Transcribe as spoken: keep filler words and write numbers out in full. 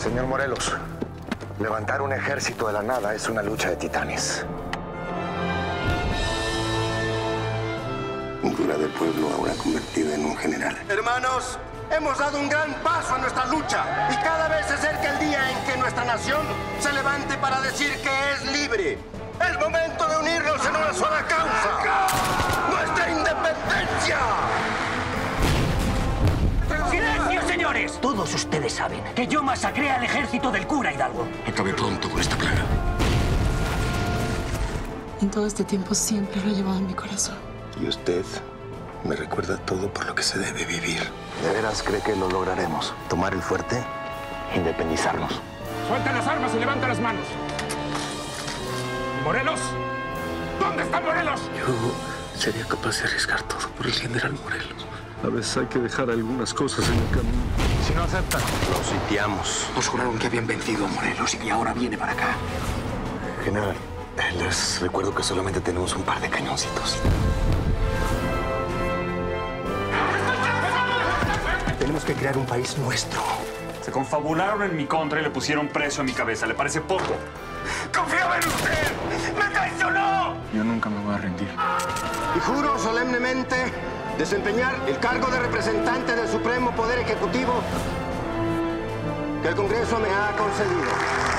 Señor Morelos, levantar un ejército de la nada es una lucha de titanes. Un cura del pueblo ahora convertido en un general. Hermanos, hemos dado un gran paso a nuestra lucha y cada vez se acerca el día en que nuestra nación se levante para decir que es libre. Es momento de unirnos en una sola causa. ¡Nuestra independencia! ¡Silencio, señores! Todos ustedes saben que yo masacré al ejército del cura Hidalgo. Acabe pronto con esta plaga. En todo este tiempo siempre lo he llevado en mi corazón. Y usted me recuerda todo por lo que se debe vivir. ¿De veras cree que lo lograremos? ¿Tomar el fuerte? Independizarnos. ¡Suelta las armas y levanta las manos! ¡Morelos! ¿Dónde está Morelos? Yo sería capaz de arriesgar todo por el general Morelos. A veces hay que dejar algunas cosas en el camino. Si no aceptan, Los sitiamos. Nos juraron que habían vencido a Morelos y que ahora viene para acá. General, les recuerdo que solamente tenemos un par de cañoncitos. Tenemos que crear un país nuestro. Se confabularon en mi contra y le pusieron precio a mi cabeza. ¿Le parece poco? ¡Confiaba en usted! ¡Me traicionó! Yo nunca me voy a rendir. Y juro solemnemente desempeñar el cargo de representante del Supremo Poder Ejecutivo que el Congreso me ha concedido.